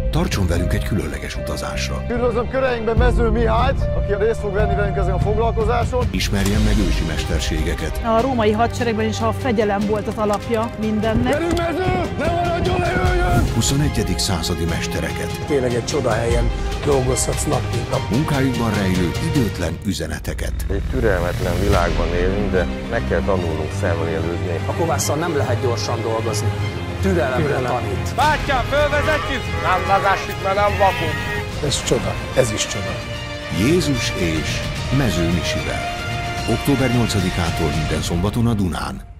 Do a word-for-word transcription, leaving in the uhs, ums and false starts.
Tartson velünk egy különleges utazásra. Üdvözlöm köreinkben Mező Mihályt, aki részt fog venni velünk ezen a foglalkozáson. Ismerjen meg ősi mesterségeket. A római hadseregben is a fegyelem volt az alapja mindennek. Gyerünk Mező! Ne maradjon, ne jöjjön! huszonegyedik századi mestereket. Tényleg egy csodahelyen dolgozhatsz nap mint nap. Munkájukban rejlő időtlen üzeneteket. Egy türelmetlen világban élünk, de meg kell tanulnunk szemlélődni. A kovásszal nem lehet gyorsan dolgozni. Türelemre Türelem. tanít. Bátyám, fölvezetjük? Nem vezessük, mert nem vakunk. Ez csoda, ez is csoda. Jézus és Mező Misivel. október nyolcadikától minden szombaton a Dunán.